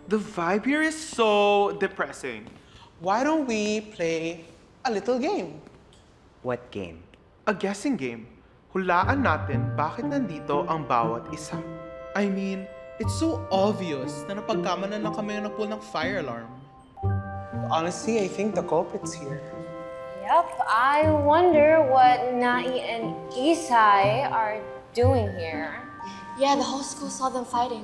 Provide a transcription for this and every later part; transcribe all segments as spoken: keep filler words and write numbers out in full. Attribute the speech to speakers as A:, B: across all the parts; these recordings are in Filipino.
A: The vibe here is so depressing.
B: Why don't we play a little game?
C: What game?
A: A guessing game. Hulaan natin bakit nandito ang bawat isa.
B: I mean, it's so obvious na napagkamanan lang kami yung nag-pull ng fire alarm. Honestly, I think the culprit's here.
D: Yep, I wonder what Nai and Isai are doing here.
E: Yeah, the whole school saw them fighting.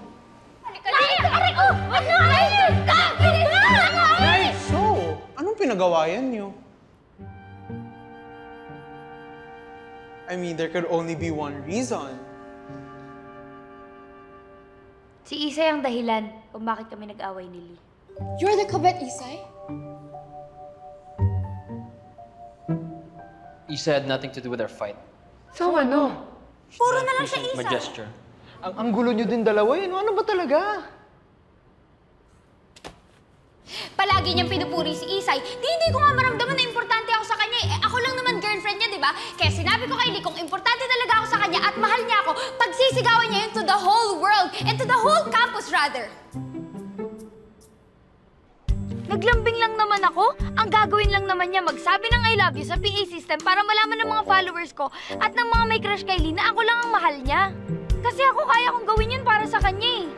B: So, anong pinagawayan niyo? I mean, there could only be one reason.
F: Si Isay ang dahilan kung bakit kami nag-away ni Lee.
E: You're the Kabet, Isai?
G: Isa had nothing to do with our fight.
F: So ano?
D: Puro na lang siya Isay.
G: My gesture.
C: Ang, ang gulo nyo din dalawa eh. Ano ba talaga?
D: Palagi niyang pinupuri si Isay. Di hindi ko nga maramdaman na importante ako sa kanya. Eh, ako lang naman girlfriend niya, di ba? Kaya sinabi ko kay Lee kung importante talaga ako sa kanya at mahal niya ako, pagsisigawan niya yun to the whole world and to the whole campus rather.
F: Naglambing lang naman ako. Ang gagawin lang naman niya magsabi ng I love you sa P A system para malaman ng mga followers ko at ng mga may crush kay Lee na ako lang ang mahal niya. Kasi ako kaya kong gawin yun para sa kanya eh.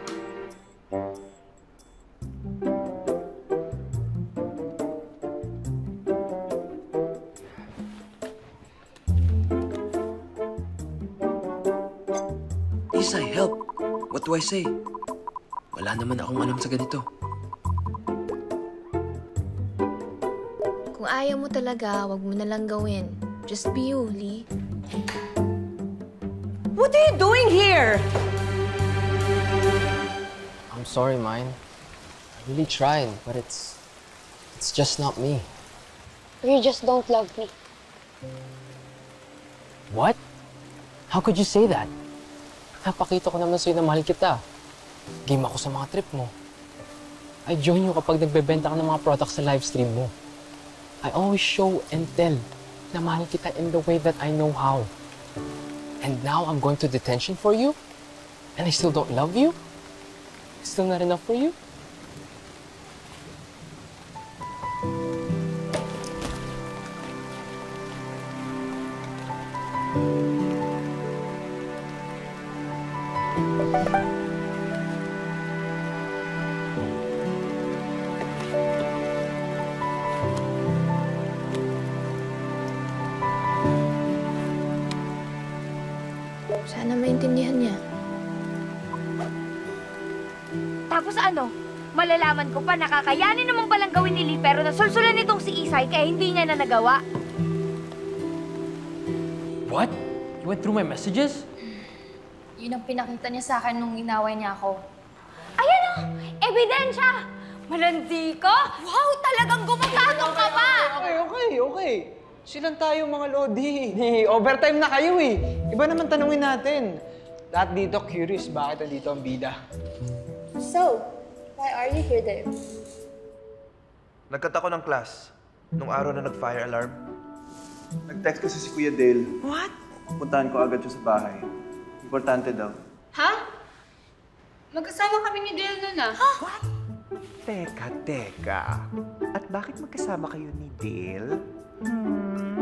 H: Isay, help! What do I say? Wala naman akong alam sa ganito.
E: Kung ayaw mo talaga, wag mo na lang gawin. Just be you, Lee.
I: What are you doing here?
G: I'm sorry, Mine. I really tried, but it's... it's just not me.
E: You just don't love me.
G: What? How could you say that? Napakita ko naman sa'yo na mahal kita. Game ako sa mga trip mo. I join you kapag nagbebenta ka ng mga products sa livestream mo. I always show and tell na mahal kita in the way that I know how. And now I'm going to detention for you? And I still don't love you? Still not enough for you?
E: Sana maintindihan niya.
F: Tapos ano? Malalaman ko pa nakakayanin naman palang gawin ni Lee pero nasulsulan nitong si Isay kaya hindi niya na nagawa.
G: What? You went through my messages?
E: Yun ang pinakita niya sa akin nung inaway niya ako.
D: Ayan o! Ebidensya! Malandi ka? Wow! Talagang gumagano ka pa!
B: Okay, okay, okay. Silang tayo mga Lodi. Overtime na kayo eh. Iba naman tanungin natin. Lahat dito curious bakit nandito ang bida.
E: So, why are you here, Dave?
J: Nagkat ako ng class nung araw na nag-fire alarm. Nag-text kasi si Kuya Dale.
I: What?
J: Puntahan ko agad siya sa bahay. Importante daw.
E: Ha? Magkasama kami ni Dale nun ah.
C: What? Teka, teka. At bakit magkasama kayo ni Dale? Hmm.